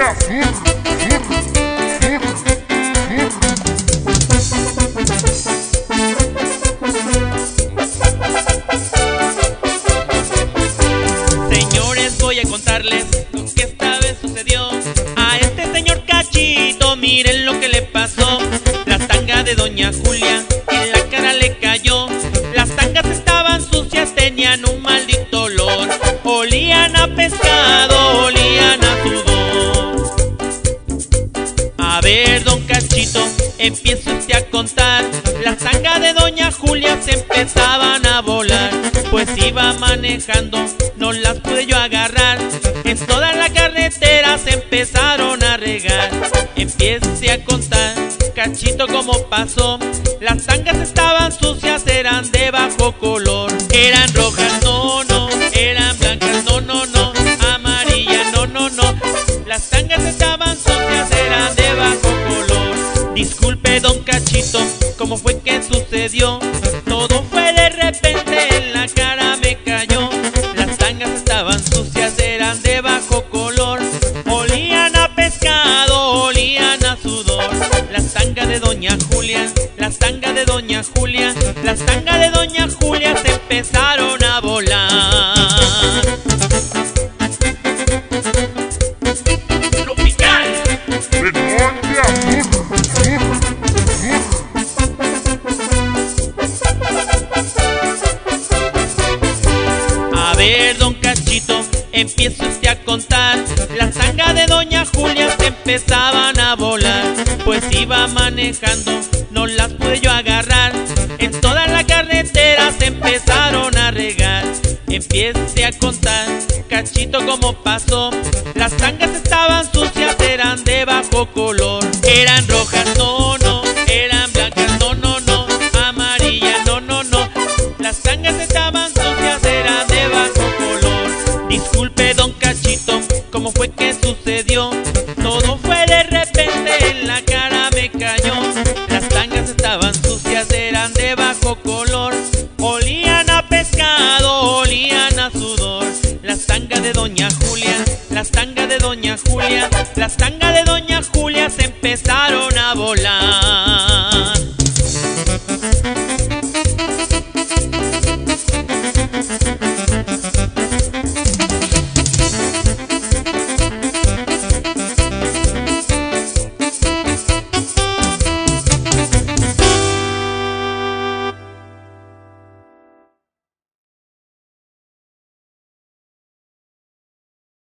Señores, voy a contarles lo que esta vez sucedió a este señor Cachito. Miren lo que le pasó. La tanga de doña Julia en la cara le cayó. Las tangas estaban sucias, tenían un maldito olor. Olían a pescado, olían a sudor. A ver, don Cachito, empiece usted a contar. Las tangas de doña Julia se empezaban a volar. Pues iba manejando, no las pude yo agarrar. En toda la carretera se empezaron a regar. Empiece a contar, Cachito, cómo pasó. Las tangas estaban sucias, eran de bajo color. Eran rojas, no, no. Eran blancas, no, no, no. Amarillas, no, no, no. Las tangas estaban sucias, eran de bajo color. Disculpe, don Cachito, ¿cómo fue que sucedió? Todo fue de repente, en la cara me cayó. Las tangas estaban sucias, eran de bajo color. Olían a pescado, olían a sudor. Las tangas de doña Julia, las tangas de doña Julia, las tangas de doña Julia se empezaron a volar. ¡Tropical! A ver, don Cachito, empiece usted a contar. Las tangas de doña Julia se empezaban a volar. Pues iba manejando, no las pude yo agarrar. En toda la carretera se empezaron a regar. Empiece a contar, Cachito, cómo pasó. Las tangas estaban sucias, eran de bajo color. Eran rojas, no, no. Eran blancas, no, no, no. Amarillas, no, no, no. Las tangas estaban sucias, eran de bajo color. Disculpe, don Cachito, ¿cómo fue que sucedió? Todo fue de repente, en la cara me cayó. Las tangas estaban sucias, eran de bajo color. Olían a pescado, olían a sudor. Las tangas de doña Julia, las tangas de doña Julia, las tangas